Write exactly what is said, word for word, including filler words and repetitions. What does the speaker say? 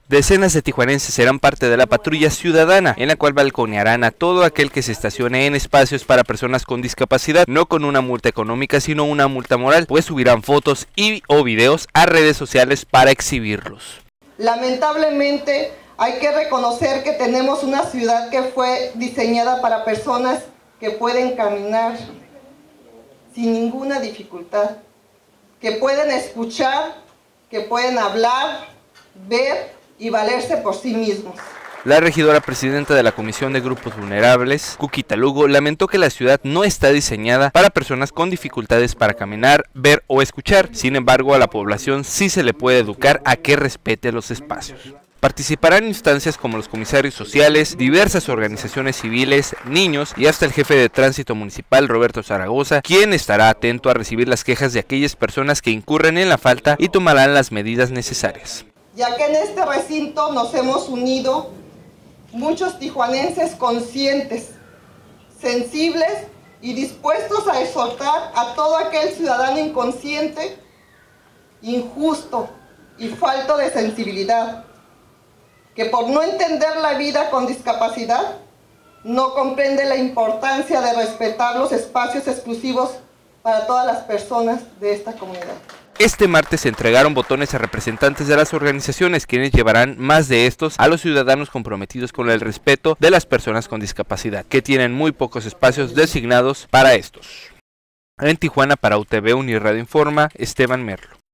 Decenas de tijuanenses serán parte de la patrulla ciudadana, en la cual balconearán a todo aquel que se estacione en espacios para personas con discapacidad, no con una multa económica, sino una multa moral, pues subirán fotos y o videos a redes sociales para exhibirlos. Lamentablemente, hay que reconocer que tenemos una ciudad que fue diseñada para personas que pueden caminar sin ninguna dificultad, que pueden escuchar, que pueden hablar, ver y valerse por sí mismos. La regidora presidenta de la Comisión de Grupos Vulnerables, Cuquita Lugo, lamentó que la ciudad no está diseñada para personas con dificultades para caminar, ver o escuchar. Sin embargo, a la población sí se le puede educar a que respete los espacios. Participarán instancias como los comisarios sociales, diversas organizaciones civiles, niños y hasta el jefe de tránsito municipal, Roberto Zaragoza, quien estará atento a recibir las quejas de aquellas personas que incurren en la falta y tomarán las medidas necesarias. Ya que en este recinto nos hemos unido muchos tijuanenses conscientes, sensibles y dispuestos a exhortar a todo aquel ciudadano inconsciente, injusto y falto de sensibilidad, que por no entender la vida con discapacidad, no comprende la importancia de respetar los espacios exclusivos para todas las personas de esta comunidad. Este martes se entregaron botones a representantes de las organizaciones, quienes llevarán más de estos a los ciudadanos comprometidos con el respeto de las personas con discapacidad, que tienen muy pocos espacios designados para estos. En Tijuana, para U T V Uniradio Informa, Esteban Merlo.